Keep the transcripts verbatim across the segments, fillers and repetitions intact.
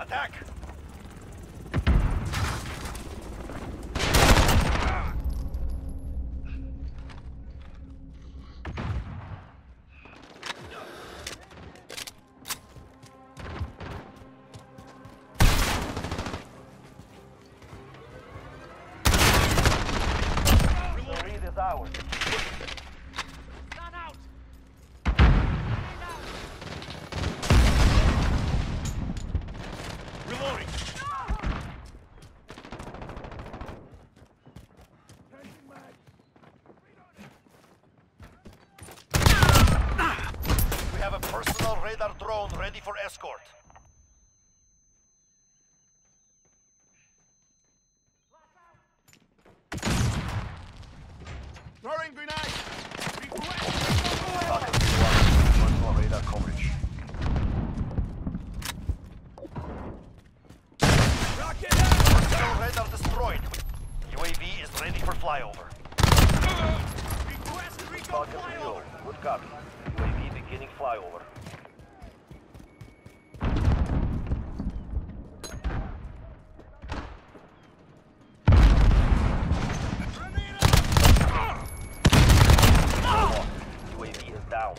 attack! The lead is ours. We have a personal radar drone ready for escort. Throwing grenade! Personal radar coverage. Rocket out! Personal radar destroyed. U A V is ready for flyover. Request recon Falcon flyover! three oh, good copy. U A V beginning flyover. U A V is down.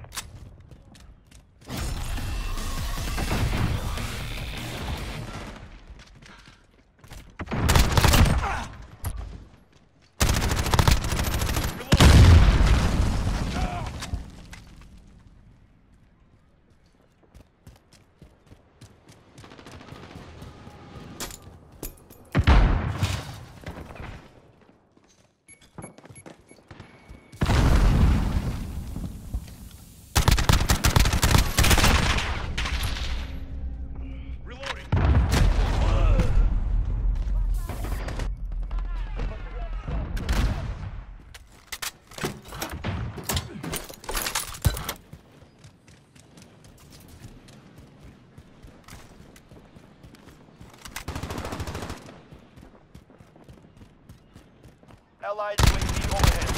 Allied U A V overhead.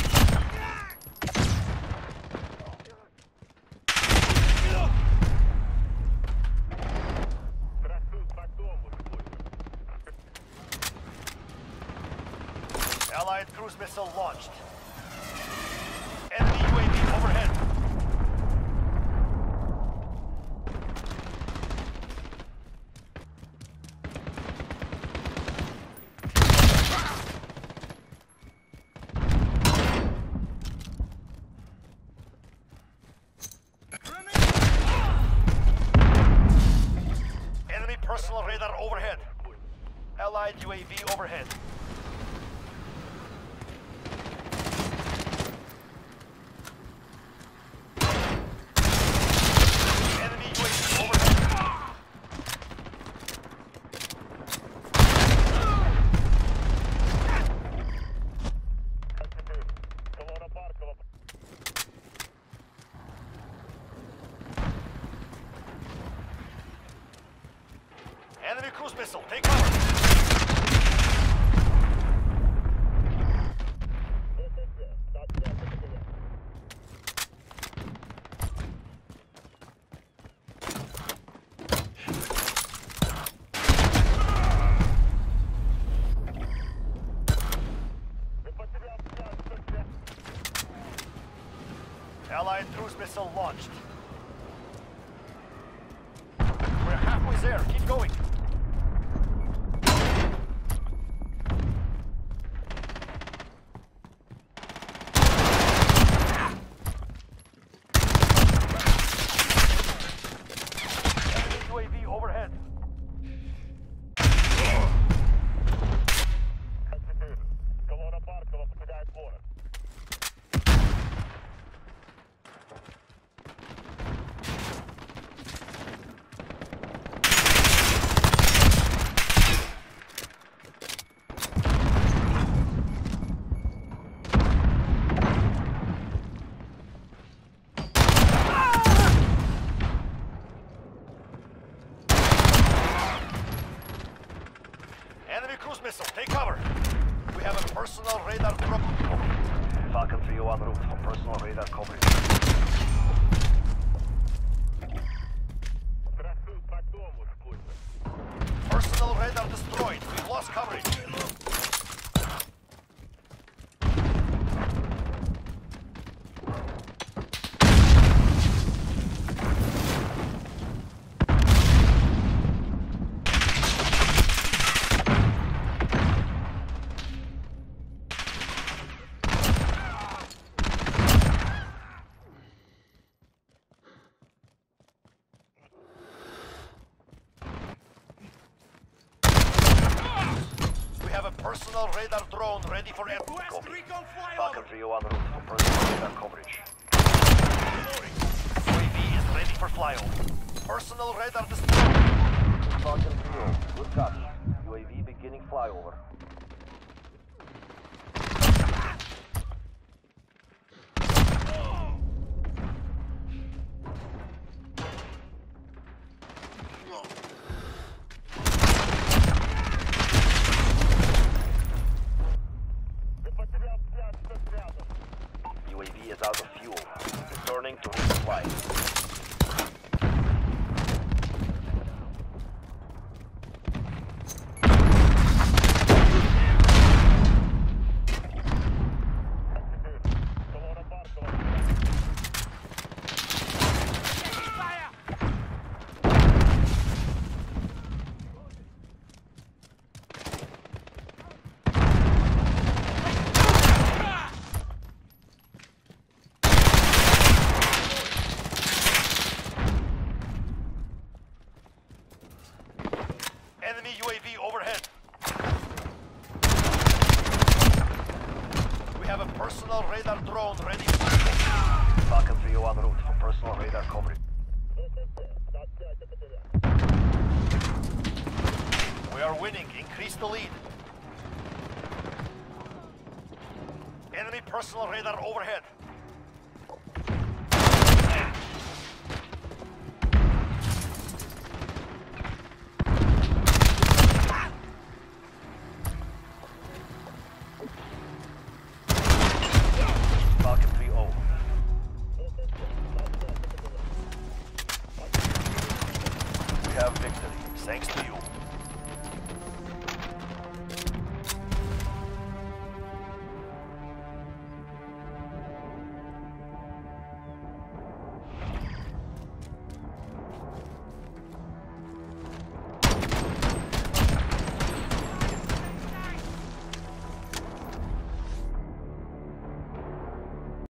Allied cruise missile launched. Enemy U A V overhead. Enemy personal radar overhead. Allied U A V overhead. Enemy U A V overhead. Enemy cruise missile, take cover. Allied cruise missile launched. We're halfway there. Keep going. Enemy U A V overhead. Enemy cruise missile, take cover. We have a personal radar drop. Falcon three oh en route for personal radar coverage. Трассы по дому, спутник. radar destroyed. We've lost coverage. Personal radar drone ready for air. West recon Falcon flyover. three oh en route for personal radar coverage. U A V is ready for flyover. Personal radar destroyed. Falcon three oh, good copy. U A V beginning flyover. U A V is out of fuel. Returning to resupply. Enemy U A V overhead. We have a personal radar drone ready. Falcon three oh en route for personal radar coverage. We are winning. Increase the lead. Enemy personal radar overhead. Falcon three oh. We have victory, thanks to you.